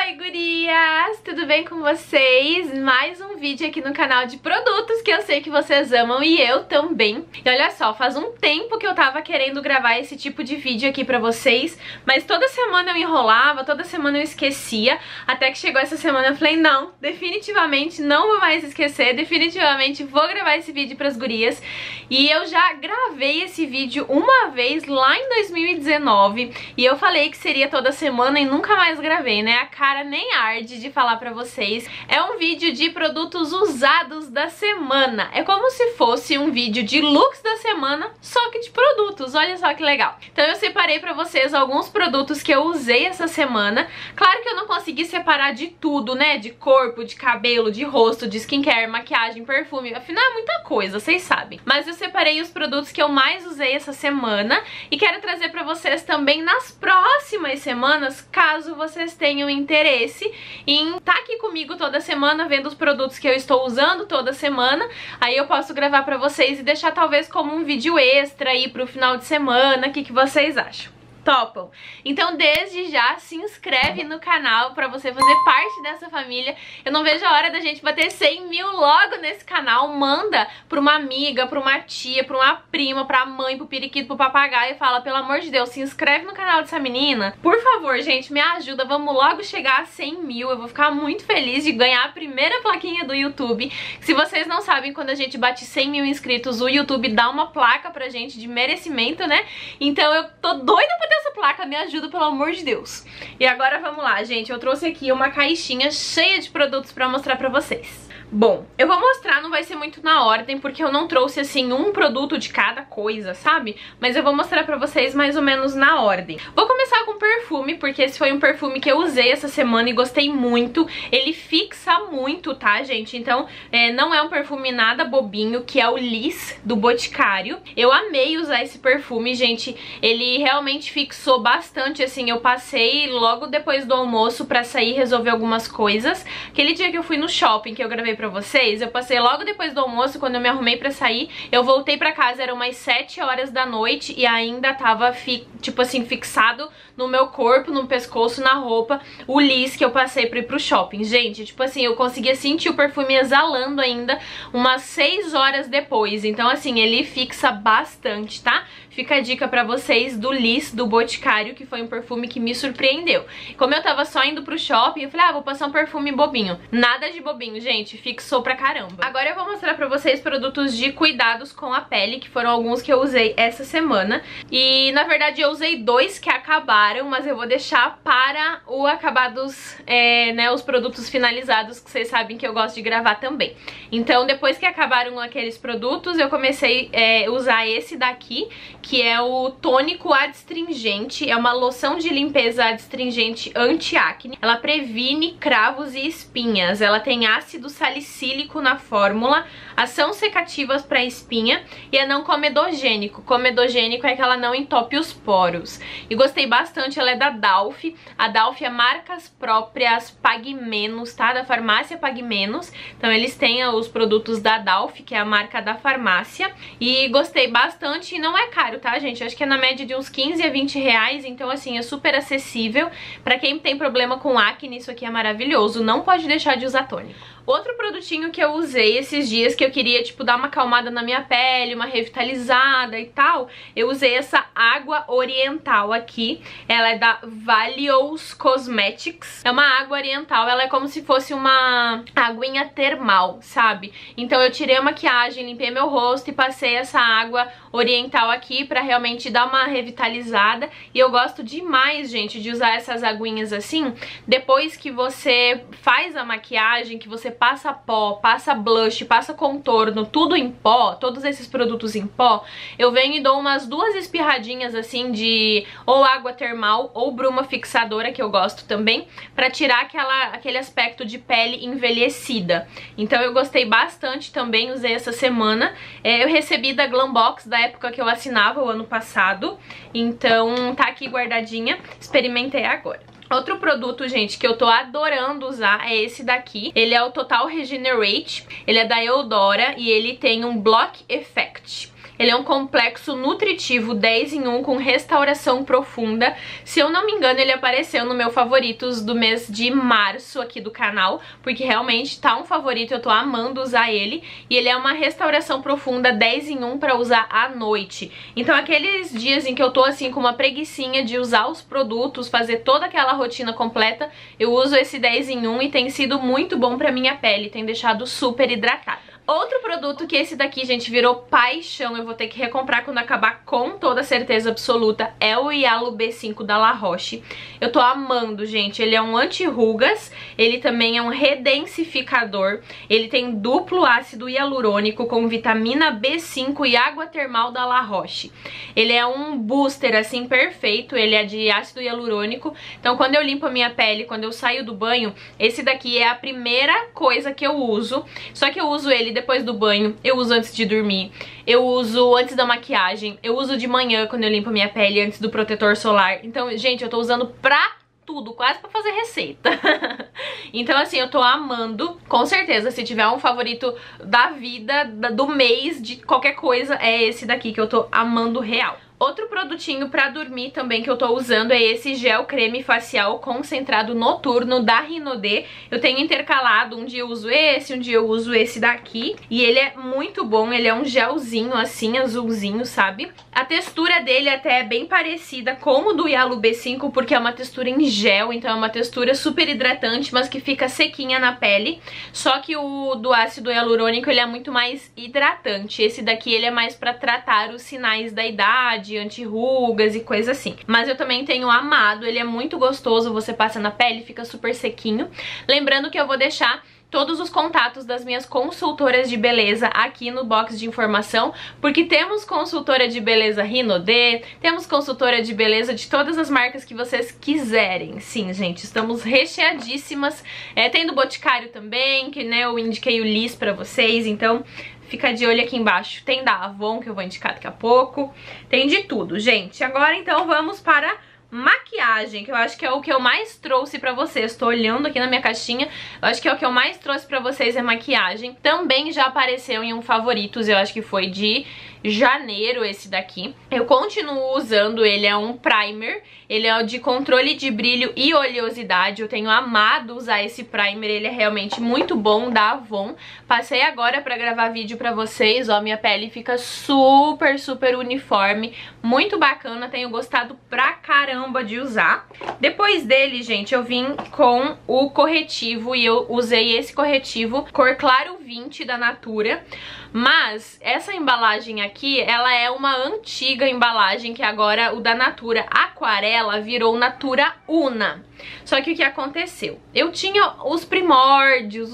Oi, gurias! Tudo bem com vocês? Mais um vídeo aqui no canal de produtos que eu sei que vocês amam e eu também. E olha só, faz um tempo que eu tava querendo gravar esse tipo de vídeo aqui pra vocês, mas toda semana eu enrolava, toda semana eu esquecia, até que chegou essa semana eu falei, não, definitivamente não vou mais esquecer, definitivamente vou gravar esse vídeo pras gurias. E eu já gravei esse vídeo uma vez lá em 2019 e eu falei que seria toda semana e nunca mais gravei, né? A cara nem arde de falar pra vocês. É um vídeo de produtos usados da semana. É como se fosse um vídeo de looks da semana, só que de produtos. Olha só que legal. Então eu separei pra vocês alguns produtos que eu usei essa semana. Claro que eu não consegui separar de tudo, né? De corpo, de cabelo, de rosto, de skincare, maquiagem, perfume. Afinal é muita coisa, vocês sabem. Mas eu separei os produtos que eu mais usei essa semana e quero trazer pra vocês também nas próximas semanas, caso vocês tenham interesse em estar aqui comigo toda semana, vendo os produtos que eu estou usando toda semana. Aí eu posso gravar pra vocês e deixar talvez como um vídeo extra aí pro final de semana. O que vocês acham? Topam? Então desde já se inscreve no canal pra você fazer parte dessa família. Eu não vejo a hora da gente bater 100 mil logo nesse canal. Manda pra uma amiga, pra uma tia, pra uma prima, pra mãe, pro periquito, pro papagaio e fala, pelo amor de Deus, se inscreve no canal dessa menina. Por favor, gente, me ajuda, vamos logo chegar a 100 mil. Eu vou ficar muito feliz de ganhar a primeira plaquinha do YouTube. Se vocês não sabem, quando a gente bate 100 mil inscritos, o YouTube dá uma placa pra gente de merecimento, né? Então eu tô doida pra ter essa placa, me ajuda, pelo amor de Deus. E agora vamos lá, gente, eu trouxe aqui uma caixinha cheia de produtos pra mostrar pra vocês. Bom, eu vou mostrar, não vai ser muito na ordem, porque eu não trouxe, assim, um produto de cada coisa, sabe? Mas eu vou mostrar pra vocês mais ou menos na ordem. Vou começar com perfume, porque esse foi um perfume que eu usei essa semana e gostei muito. Ele fixa muito, tá, gente? Então, não é um perfume nada bobinho, que é o Liss, do Boticário. Eu amei usar esse perfume, gente. Ele realmente fixou bastante, assim. Eu passei logo depois do almoço pra sair resolver algumas coisas. Aquele dia que eu fui no shopping, que eu gravei pra vocês, eu passei logo depois do almoço, quando eu me arrumei pra sair, eu voltei pra casa, eram umas 7 horas da noite e ainda tava, tipo assim, fixado no meu corpo, no pescoço, na roupa, o Liss que eu passei pra ir pro shopping. Gente, tipo assim, eu conseguia sentir o perfume exalando ainda umas 6 horas depois, então assim, ele fixa bastante, tá? Fica a dica pra vocês do Liss, do Boticário, que foi um perfume que me surpreendeu. Como eu tava só indo pro shopping, eu falei, vou passar um perfume bobinho. Nada de bobinho, gente, fixou pra caramba. Agora eu vou mostrar pra vocês produtos de cuidados com a pele, que foram alguns que eu usei essa semana. E, na verdade, eu usei 2 que acabaram, mas eu vou deixar para o acabados, né, os produtos finalizados, que vocês sabem que eu gosto de gravar também. Então, depois que acabaram aqueles produtos, eu comecei a usar esse daqui, que é o tônico adstringente, é uma loção de limpeza adstringente anti-acne. Ela previne cravos e espinhas, ela tem ácido salicílico na fórmula, ação secativa para espinha e é não comedogênico. Comedogênico é que ela não entope os poros. E gostei bastante, ela é da Dalf. A Dalf é marcas próprias Pague Menos, tá? Da farmácia Pague Menos. Então eles têm os produtos da Dalf, que é a marca da farmácia. E gostei bastante e não é caro, tá, gente? Acho que é na média de uns 15 a 20 reais, então assim, é super acessível. Pra quem tem problema com acne, isso aqui é maravilhoso. Não pode deixar de usar tônico. Outro produtinho que eu usei esses dias, que eu queria, tipo, dar uma acalmada na minha pele, uma revitalizada e tal, eu usei essa água oriental aqui. Ela é da Valios Cosmetics. É uma água oriental, ela é como se fosse uma aguinha termal, sabe? Então eu tirei a maquiagem, limpei meu rosto e passei essa água oriental aqui pra realmente dar uma revitalizada. E eu gosto demais, gente, de usar essas aguinhas assim, depois que você faz a maquiagem, que você passa pó, passa blush, passa contorno, tudo em pó, todos esses produtos em pó, eu venho e dou umas 2 espirradinhas assim de ou água termal ou bruma fixadora, que eu gosto também, pra tirar aquele aspecto de pele envelhecida. Então eu gostei bastante também, usei essa semana. Eu recebi da Glambox da época que eu assinava, o ano passado, então tá aqui guardadinha, experimentei agora. Outro produto, gente, que eu tô adorando usar é esse daqui. Ele é o Total Regenerate, ele é da Eudora e ele tem um Block Effect. Ele é um complexo nutritivo 10 em 1 com restauração profunda. Se eu não me engano, ele apareceu no meu favoritos do mês de março aqui do canal, porque realmente tá um favorito, eu tô amando usar ele. E ele é uma restauração profunda 10 em 1 pra usar à noite. Então aqueles dias em que eu tô assim com uma preguicinha de usar os produtos, fazer toda aquela rotina completa, eu uso esse 10 em 1 e tem sido muito bom pra minha pele, tem deixado super hidratada. Outro produto que esse daqui, gente, virou paixão, eu vou ter que recomprar quando acabar com toda certeza absoluta, é o Yalu B5 da La Roche. Eu tô amando, gente, ele é um anti-rugas, ele também é um redensificador, ele tem duplo ácido hialurônico com vitamina B5 e água termal da La Roche. Ele é um booster, assim, perfeito, ele é de ácido hialurônico, então quando eu limpo a minha pele, quando eu saio do banho, esse daqui é a primeira coisa que eu uso, só que eu uso ele depois do banho, eu uso antes de dormir, eu uso antes da maquiagem, eu uso de manhã quando eu limpo a minha pele, antes do protetor solar. Então, gente, eu tô usando pra tudo, quase pra fazer receita. Então, assim, eu tô amando. Com certeza, se tiver um favorito da vida, do mês, de qualquer coisa, é esse daqui que eu tô amando real. Outro produtinho pra dormir também que eu tô usando é esse gel creme facial concentrado noturno da Rinodê. Eu tenho intercalado, um dia eu uso esse, um dia eu uso esse daqui. E ele é muito bom, ele é um gelzinho assim, azulzinho, sabe? A textura dele até é bem parecida com o do Yalu B5, porque é uma textura em gel, então é uma textura super hidratante, mas que fica sequinha na pele. Só que o do ácido hialurônico, ele é muito mais hidratante. Esse daqui, ele é mais pra tratar os sinais da idade, anti-rugas e coisa assim. Mas eu também tenho amado, ele é muito gostoso, você passa na pele, fica super sequinho. Lembrando que eu vou deixar todos os contatos das minhas consultoras de beleza aqui no box de informação, porque temos consultora de beleza Rinodê, temos consultora de beleza de todas as marcas que vocês quiserem. Sim, gente, estamos recheadíssimas. Tem do Boticário também, que né, eu indiquei o Liz pra vocês, então fica de olho aqui embaixo. Tem da Avon, que eu vou indicar daqui a pouco. Tem de tudo, gente. Agora, então, vamos para maquiagem, que eu acho que é o que eu mais trouxe pra vocês. Tô olhando aqui na minha caixinha, eu acho que é o que eu mais trouxe pra vocês é maquiagem. Também já apareceu em um favoritos, eu acho que foi de janeiro esse daqui. Eu continuo usando, ele é um primer, ele é de controle de brilho e oleosidade. Eu tenho amado usar esse primer, ele é realmente muito bom, da Avon. Passei agora pra gravar vídeo pra vocês, ó, minha pele fica super, super uniforme, muito bacana, tenho gostado pra caramba de usar. Depois dele, gente, eu vim com o corretivo e eu usei esse corretivo cor claro 20 da Natura. Mas essa embalagem aqui, ela é uma antiga embalagem, que agora o da Natura Aquarela virou Natura Una. Só que o que aconteceu? Eu tinha os primórdios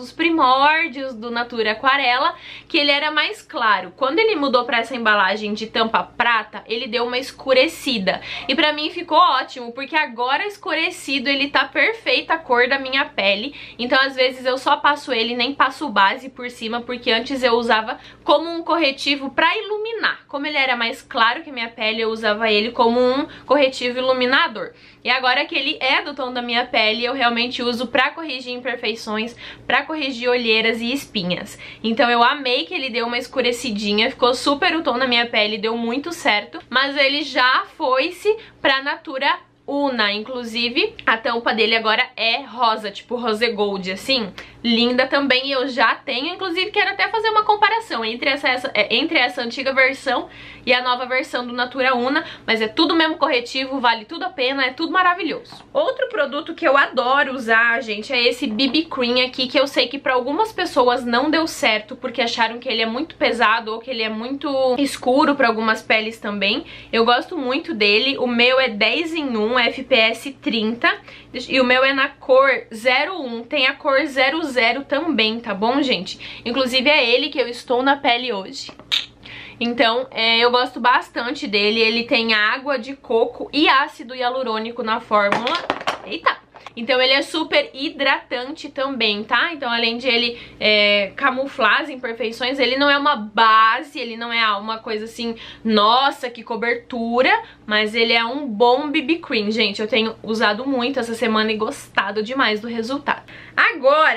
do Natura Aquarela, que ele era mais claro. Quando ele mudou pra essa embalagem de tampa prata, ele deu uma escurecida. E pra mim ficou ótimo, porque agora escurecido ele tá perfeita a cor da minha pele. Então às vezes eu só passo ele, nem passo base por cima, porque antes eu usava como um corretivo pra iluminar. Como ele era mais claro que minha pele, eu usava ele como um corretivo iluminador. E agora que ele é do tom da minha pele, eu realmente uso pra corrigir imperfeições, pra corrigir olheiras e espinhas. Então eu amei que ele deu uma escurecidinha, ficou super o tom da minha pele, deu muito certo. Mas ele já foi-se pra Natura Una, inclusive a tampa dele agora é rosa, tipo rose gold, assim, linda também. E eu já tenho, inclusive quero até fazer uma comparação entre essa antiga versão e a nova versão do Natura Una, mas é tudo mesmo corretivo, vale tudo a pena, é tudo maravilhoso. Outro produto que eu adoro usar, gente, é esse BB Cream aqui, que eu sei que pra algumas pessoas não deu certo, porque acharam que ele é muito pesado ou que ele é muito escuro pra algumas peles também. Eu gosto muito dele, o meu é 10 em 1, FPS 30, e o meu é na cor 01, tem a cor 00 também, tá bom, gente? Inclusive é ele que eu estou na pele hoje. Então, eu gosto bastante dele, ele tem água de coco e ácido hialurônico na fórmula. Eita! Então ele é super hidratante também, tá? Então além de ele camuflar as imperfeições, ele não é uma base, ele não é uma coisa assim, nossa, que cobertura, mas ele é um bom BB Cream, gente. Eu tenho usado muito essa semana e gostado demais do resultado. Agora,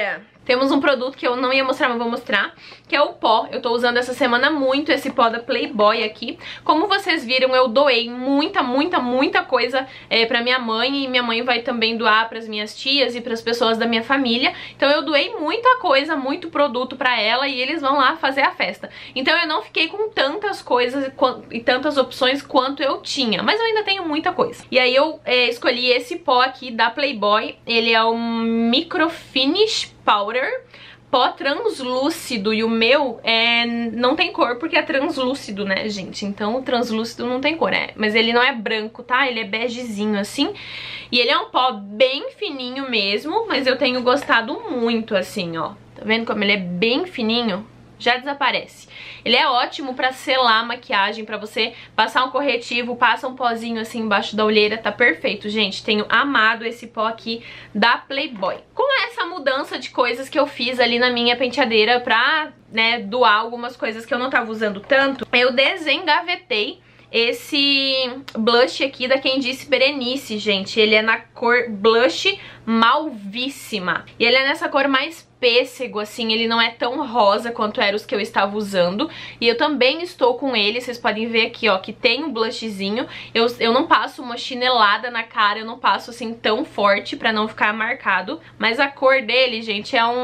temos um produto que eu não ia mostrar, mas vou mostrar, que é o pó. Eu tô usando essa semana muito esse pó da Playboy aqui. Como vocês viram, eu doei muita coisa pra minha mãe, e minha mãe vai também doar pras minhas tias e pras pessoas da minha família. Então eu doei muita coisa, muito produto pra ela, e eles vão lá fazer a festa. Então eu não fiquei com tantas coisas e tantas opções quanto eu tinha, mas eu ainda tenho muita coisa. E aí eu escolhi esse pó aqui da Playboy. Ele é o Micro Finish Powder, pó translúcido, e o meu não tem cor porque é translúcido, né, gente? Então o translúcido não tem cor, mas ele não é branco, tá? Ele é begezinho assim, e ele é um pó bem fininho mesmo, mas eu tenho gostado muito, assim, ó. Tá vendo como ele é bem fininho? Já desaparece. Ele é ótimo pra selar a maquiagem, pra você passar um corretivo, passa um pozinho assim embaixo da olheira, tá perfeito, gente. Tenho amado esse pó aqui da Playboy. Com essa mudança de coisas que eu fiz ali na minha penteadeira pra, né, doar algumas coisas que eu não tava usando tanto, eu desengavetei esse blush aqui da Quem Disse Berenice, gente. Ele é na cor Blush Malvíssima. E ele é nessa cor mais pêssego, assim, ele não é tão rosa quanto eram os que eu estava usando. E eu também estou com ele, vocês podem ver aqui, ó, que tem um blushzinho. Eu não passo uma chinelada na cara, eu não passo assim tão forte pra não ficar marcado. Mas a cor dele, gente, é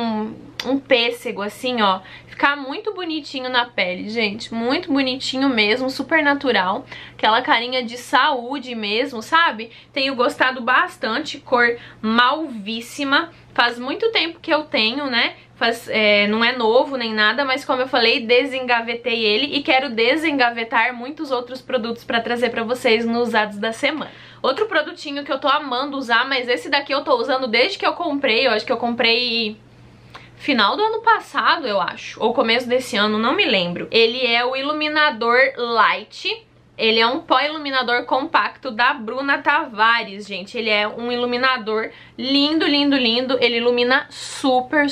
um pêssego, assim, ó. Ficar muito bonitinho na pele, gente. Muito bonitinho mesmo, super natural. Aquela carinha de saúde mesmo, sabe? Tenho gostado bastante, cor malvíssima. Faz muito tempo que eu tenho, né? Não é novo nem nada, mas como eu falei, desengavetei ele e quero desengavetar muitos outros produtos pra trazer pra vocês nos usados da semana. Outro produtinho que eu tô amando usar, mas esse daqui eu tô usando desde que eu comprei. Eu acho que eu comprei final do ano passado, eu acho, ou começo desse ano, não me lembro. Ele é o Iluminador Light. Ele é um pó iluminador compacto da Bruna Tavares, gente. Ele é um iluminador lindo, lindo, lindo. Ele ilumina super,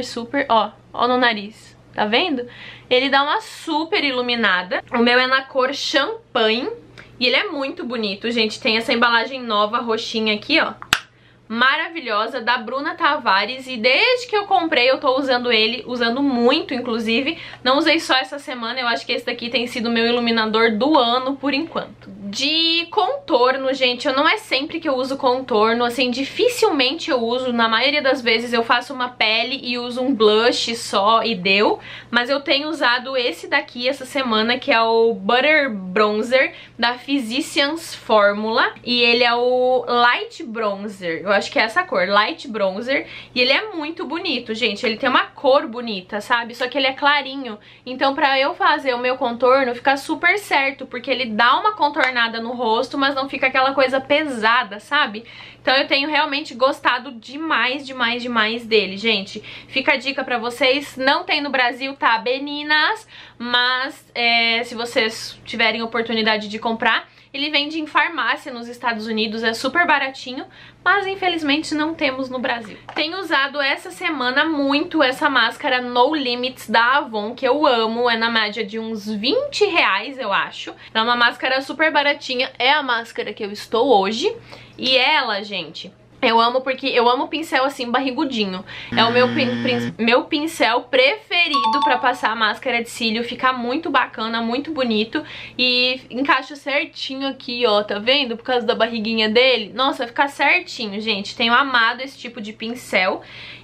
ó no nariz, tá vendo? Ele dá uma super iluminada. O meu é na cor champanhe e ele é muito bonito, gente. Tem essa embalagem nova, roxinha aqui, ó. Maravilhosa, da Bruna Tavares, e desde que eu comprei eu tô usando ele, usando muito inclusive. Não usei só essa semana, eu acho que esse daqui tem sido o meu iluminador do ano por enquanto. De contorno, gente, eu não é sempre que eu uso contorno, assim, dificilmente eu uso. Na maioria das vezes eu faço uma pele e uso um blush só e deu. Mas eu tenho usado esse daqui essa semana, que é o Butter Bronzer da Physicians Formula, e ele é o Light Bronzer. Eu acho que é essa cor, Light Bronzer, e ele é muito bonito, gente. Ele tem uma cor bonita, sabe? Só que ele é clarinho, então pra eu fazer o meu contorno fica super certo, porque ele dá uma contornada no rosto, mas não fica aquela coisa pesada, sabe? Então eu tenho realmente gostado demais dele, gente. Fica a dica pra vocês, não tem no Brasil, tá, meninas? Mas se vocês tiverem oportunidade de comprar, ele vende em farmácia nos Estados Unidos, é super baratinho, mas infelizmente não temos no Brasil. Tenho usado essa semana muito essa máscara No Limits da Avon, que eu amo, é na média de uns 20 reais, eu acho. É uma máscara super baratinha, é a máscara que eu estou hoje, e ela, gente, eu amo porque eu amo pincel assim barrigudinho. É o meu pincel preferido pra passar a máscara de cílio. Fica muito bacana, muito bonito. E encaixa certinho aqui, ó, tá vendo? Por causa da barriguinha dele. Nossa, fica certinho, gente. Tenho amado esse tipo de pincel.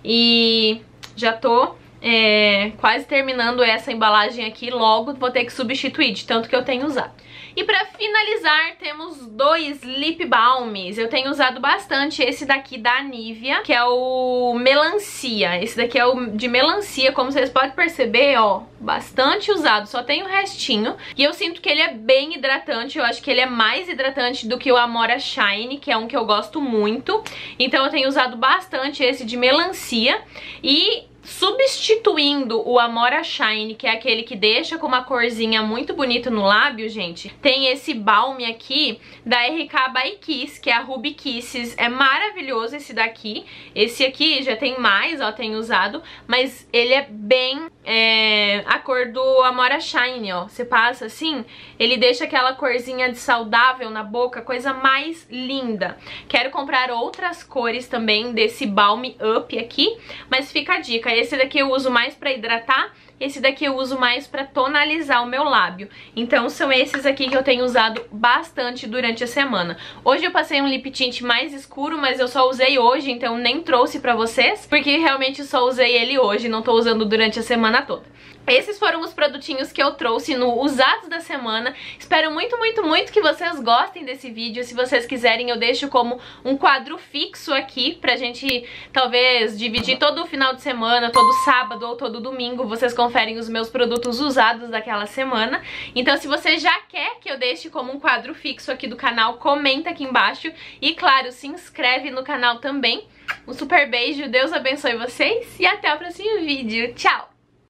E já tô quase terminando essa embalagem aqui. Logo vou ter que substituir, de tanto que eu tenho usado. E pra finalizar, temos dois lip balms. Eu tenho usado bastante esse daqui da Nivea, que é o Melancia. Esse daqui é o de melancia, como vocês podem perceber, ó, bastante usado, só tem o restinho. E eu sinto que ele é bem hidratante, eu acho que ele é mais hidratante do que o Amora Shine, que é um que eu gosto muito. Então eu tenho usado bastante esse de melancia. E substituindo o Amora Shine, que é aquele que deixa com uma corzinha muito bonita no lábio, gente, tem esse balm aqui da RK by Kiss, que é a Ruby Kisses. É maravilhoso esse daqui. Esse aqui já tem mais, ó, tenho usado, mas ele é bem a cor do Amora Shine, ó. Você passa assim, ele deixa aquela corzinha de saudável na boca, coisa mais linda. Quero comprar outras cores também desse Balm Up aqui, mas fica a dica, esse daqui eu uso mais pra hidratar, esse daqui eu uso mais pra tonalizar o meu lábio. Então são esses aqui que eu tenho usado bastante durante a semana. Hoje eu passei um lip tint mais escuro, mas eu só usei hoje, então nem trouxe pra vocês, porque realmente só usei ele hoje, não tô usando durante a semana toda. Esses foram os produtinhos que eu trouxe no Usados da Semana. Espero muito, muito, muito que vocês gostem desse vídeo. Se vocês quiserem, eu deixo como um quadro fixo aqui pra gente, talvez, dividir todo o final de semana, todo sábado ou todo domingo. Vocês conferem os meus produtos usados daquela semana. Então, se você já quer que eu deixe como um quadro fixo aqui do canal, comenta aqui embaixo. E, claro, se inscreve no canal também. Um super beijo, Deus abençoe vocês e até o próximo vídeo. Tchau!